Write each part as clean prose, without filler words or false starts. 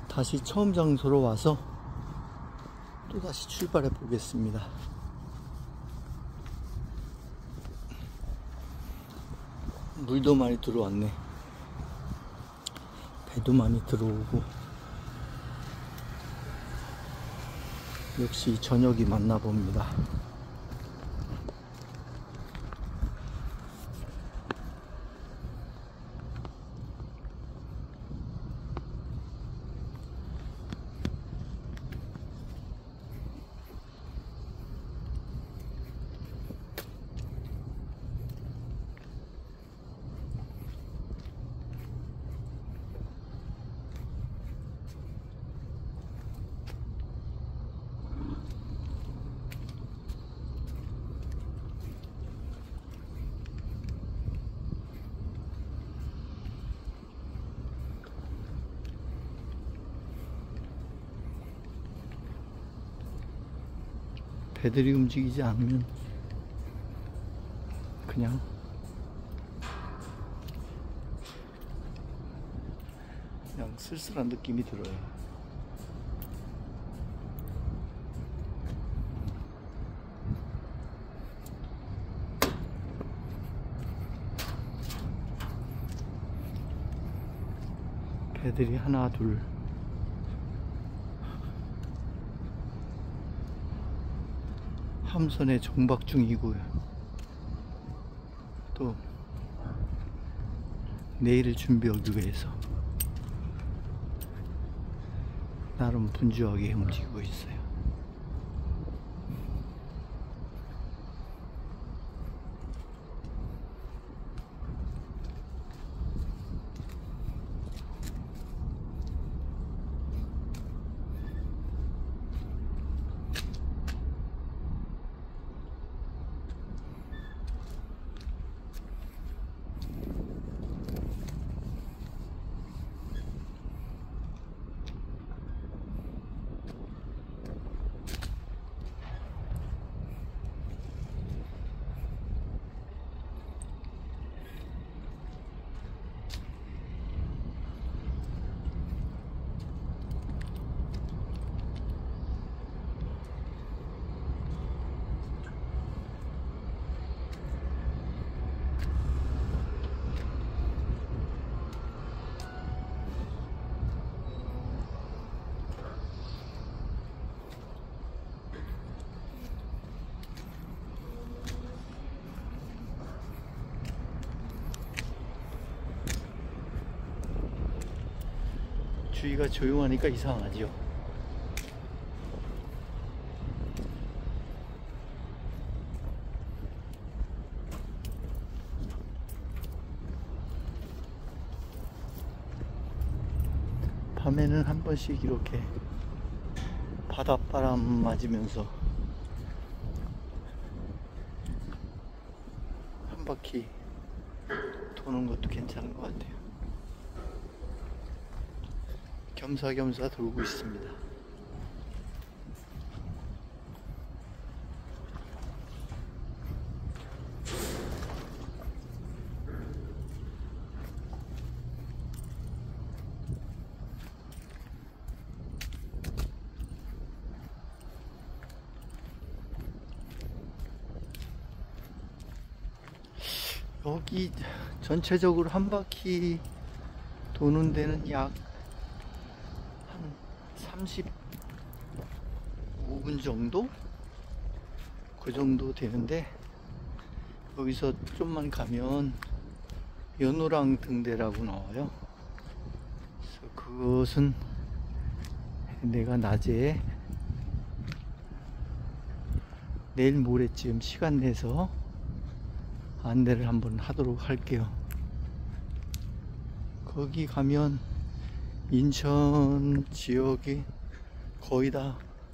다시 처음 장소로 와서 또 다시 출발해 보겠습니다. 물도 많이 들어왔네. 배도 많이 들어오고. 역시 저녁이 맞나 봅니다. 배들이 움직이지 않으면 그냥 쓸쓸한 느낌이 들어요. 배들이 하나 둘 함선에 정박 중이고요. 또 내일을 준비하기 위해서 나름 분주하게 움직이고 있어요. 주위가 조용하니까 이상하죠. 밤에는 한 번씩 이렇게 바닷바람 맞으면서 한 바퀴 도는 것도 괜찮은 것 같아요. 겸사겸사 돌고 있습니다. 여기 전체적으로 한 바퀴 도는 데는 약 한 35분 정도? 그 정도 되는데, 여기서 좀만 가면 연호랑 등대라고 나와요. 그래서 그것은 내가 낮에 내일 모레쯤 시간 내서 안내를 한번 하도록 할게요. 거기 가면 인천 지역이 거의 다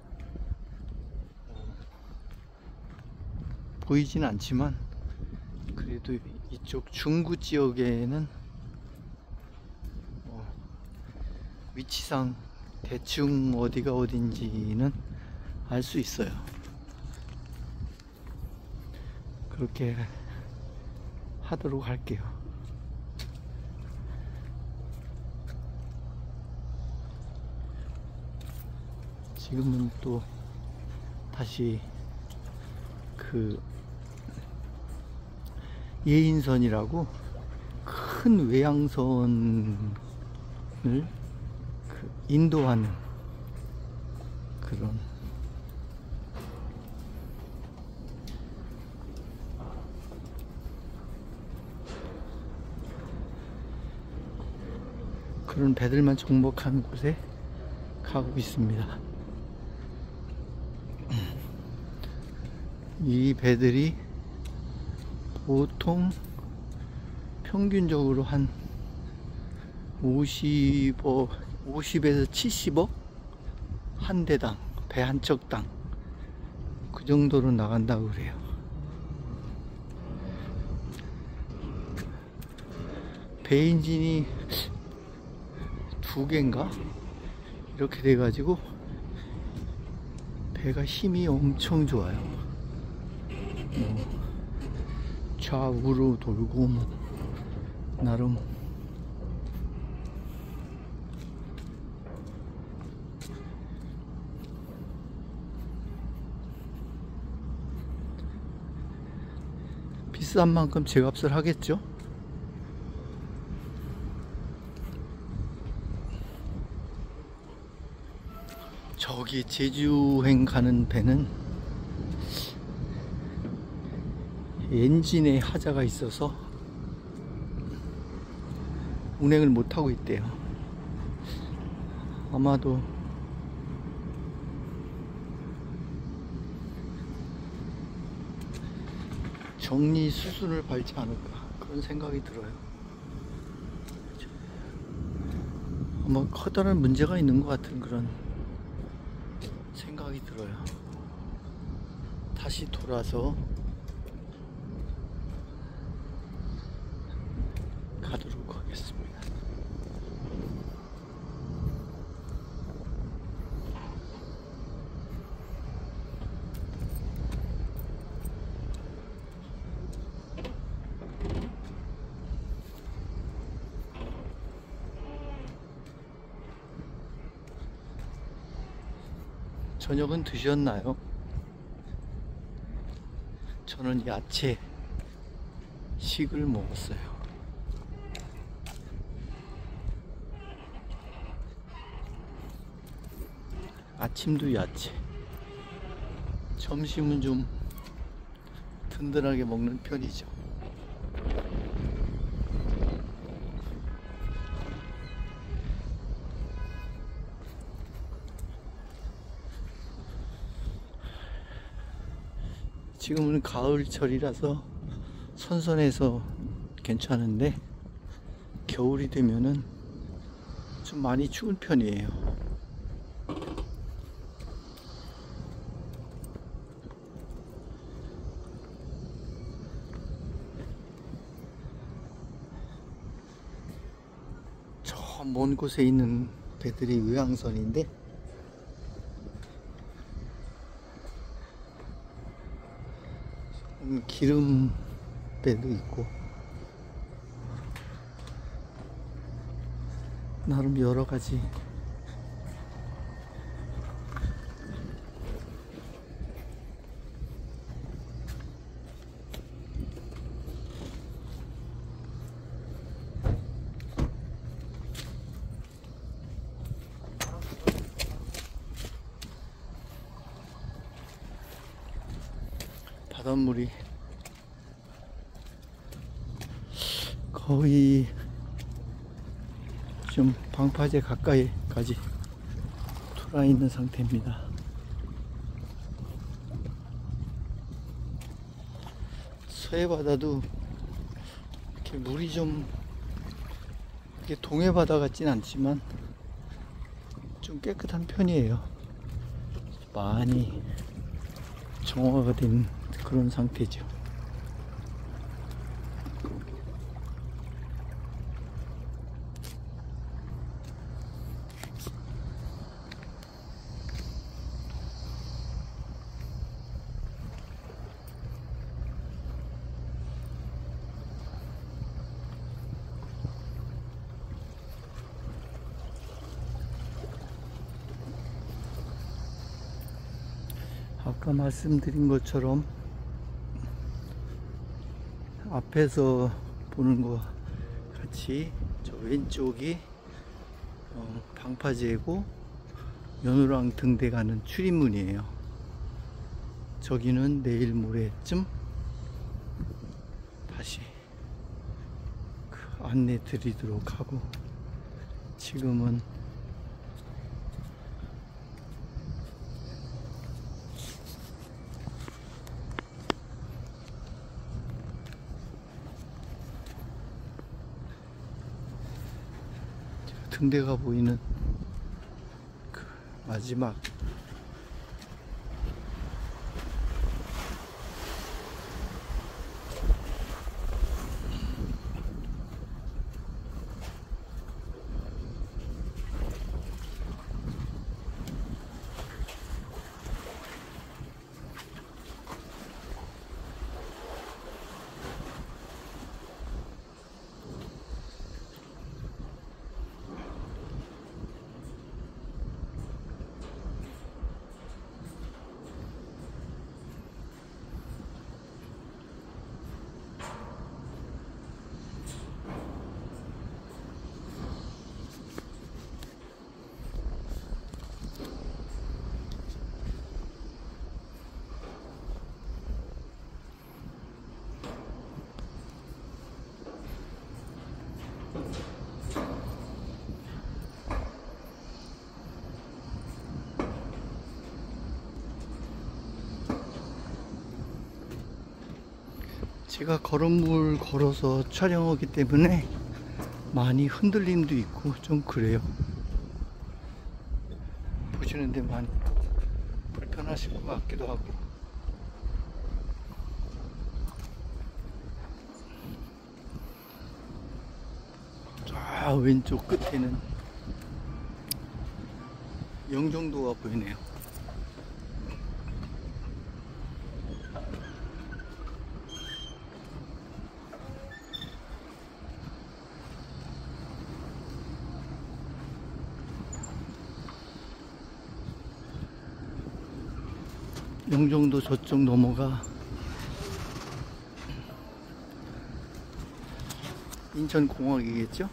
보이진 않지만, 그래도 이쪽 중구 지역에는 위치상 대충 어디가 어딘지는 알 수 있어요. 그렇게 하도록 할게요. 지금은 또 다시 그 예인선이라고 큰 외양선을 그 인도하는 그런 배들만 정복하는 곳에 가고 있습니다. 이 배들이 보통 평균적으로 한 50에서 70억 한 대당, 배 한 척당 그 정도로 나간다고 그래요. 배 엔진이 2개인가? 이렇게 돼가지고 배가 힘이 엄청 좋아요. 좌우로 돌고 나름 비싼 만큼 제값을 하겠죠. 저기 제주행 가는 배는 엔진에 하자가 있어서 운행을 못하고 있대요. 아마도 정리 수순을 밟지 않을까 그런 생각이 들어요. 아마 커다란 문제가 있는 것 같은 그런 생각이 들어요. 다시 돌아서 가도록 하겠습니다. 저녁은 드셨나요? 저는 야채 식을 먹었어요. 아침도 야채, 점심은 좀 든든하게 먹는 편이죠. 지금은 가을철이라서 선선해서 괜찮은데 겨울이 되면은 좀 많이 추운 편이에요. 저 먼 곳에 있는 배들이 외항선인데 기름 배도 있고 나름 여러 가지 바닷물이 거의 좀 방파제 가까이까지 돌아 있는 상태입니다. 서해 바다도 이렇게 물이 좀 이렇게 동해 바다 같진 않지만 좀 깨끗한 편이에요. 많이 정화가 된 그런 상태죠. 아까 말씀드린 것처럼 앞에서 보는 거 같이 저 왼쪽이 방파제고 연호랑 등대 가는 출입문이에요. 저기는 내일 모레쯤 다시 그 안내 드리도록 하고, 지금은 등대가 보이는 그 마지막 제가 걸음을 걸어서 촬영하기 때문에 많이 흔들림도 있고 좀 그래요. 보시는데 많이 불편하실 것 같기도 하고. 저 왼쪽 끝에는 영종도가 보이네요. 영종도 저쪽 넘어가 인천공항이겠죠?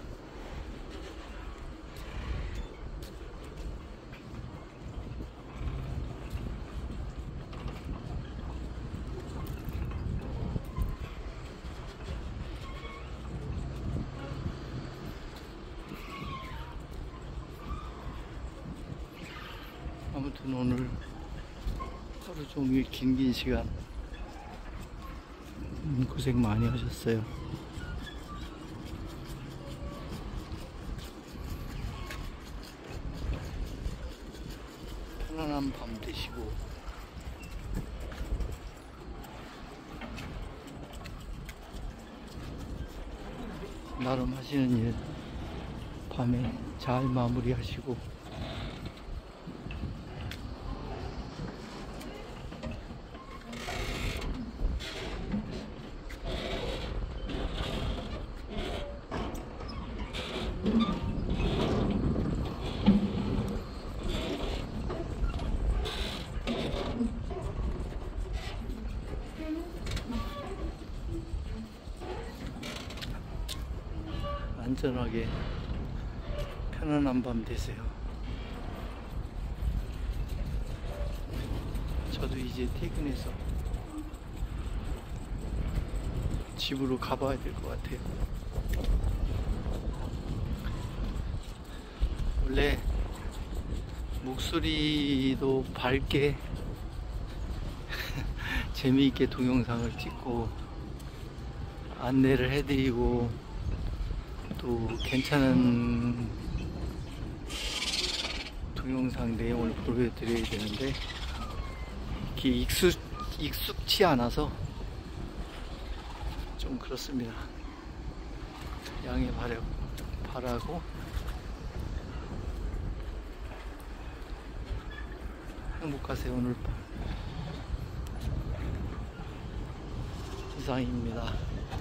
아무튼 오늘 하루 종일 긴 시간 고생 많이 하셨어요. 편안한 밤 되시고 나름 하시는 일 밤에 잘 마무리하시고, 안전하게 편안한 밤 되세요. 저도 이제 퇴근해서 집으로 가봐야 될 것 같아요. 원래 목소리도 밝게 재미있게 동영상을 찍고 안내를 해드리고 또 괜찮은 동영상 내용을 보여드려야 되는데 이게 익숙치 않아서 좀 그렇습니다. 양해 바라고 행복하세요. 오늘 밤 이상입니다.